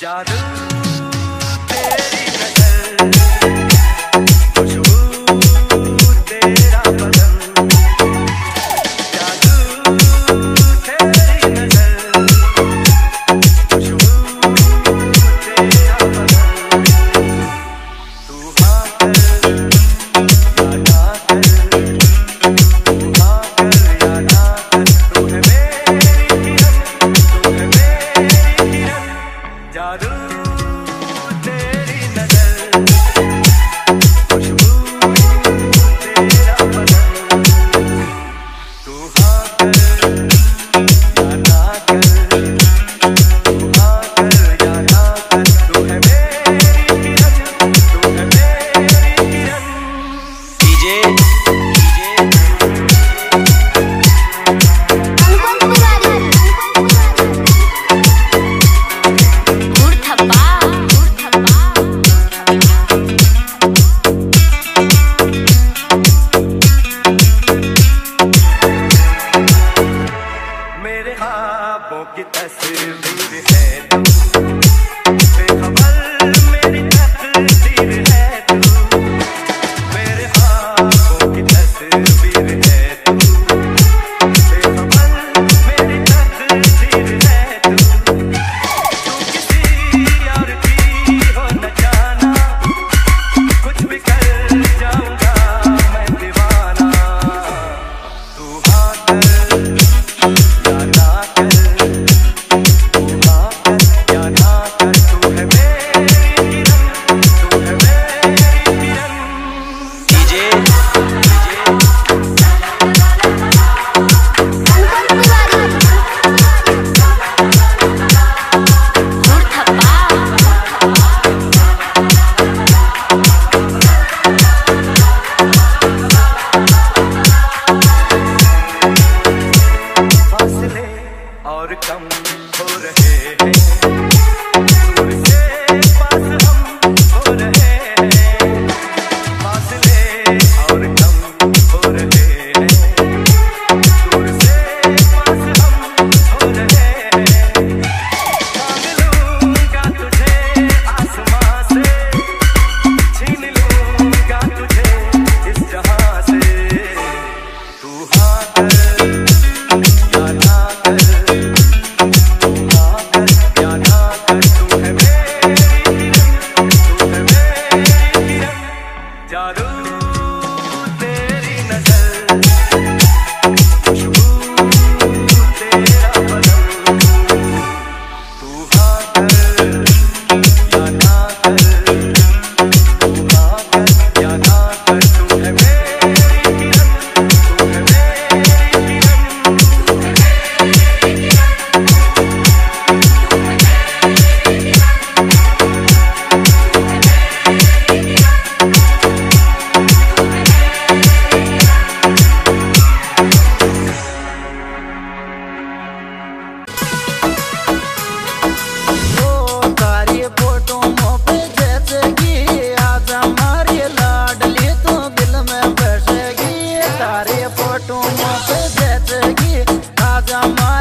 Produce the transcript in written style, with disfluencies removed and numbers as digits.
जादू तेरी नजर, खुशबू तेरा बदन, जादू तेरी नजर, खुशबू तेरा बदन, तू हाँ कर या ना कर, तू हाँ कर या ना कर, तू है मेरी किरण, तू है मेरी किरण, जादू तेरी नजर, खुशबू तेरा बदन, तू हाँ कर या ना कर, तू हाँ कर या ना कर, तू है मेरी किरण, तू है मेरी किरण। डीजे मेरे ख्वाबों की तस्वीर है तू, बेखबर मेरी तकदीर है तू, मेरे ख्वाबों की तस्वीर है तू, बेखबर मेरी तकदीर है तू, तू किसी और की हो न जाना, कुछ भी कर जाऊंगा मैं दीवाना, तू हाँ कर या ना कर, तू हाँ कर या ना कर, तू है मेरी किरण, तू है मेरी किरण। डीजे फासले और कम हो रहे हैं, दूर से पास हम हो रहे हैं, फासले और कम हो रहे हैं, दूर से पास हम हो रहे हैं, मांग लूंगा तुझे आसमां से, छीन लूंगा तुझे इस जहां से, तू हाँ कर या ना कर, तू हाँ कर या ना कर, तू है मेरी किरण, तू है मेरी किरण, जादू तेरी नजर, खुशबू तेरा बदन, तू हाँ कर या ना कर, तू हाँ कर या ना कर, तू है मेरी किरण, तू है मेरी किरण। ओ तारी फोटो पे जैसे कि आज हमारी लाडली तो दिल में बसेगी, तारी फोटो पे जैसे कि आज हमारी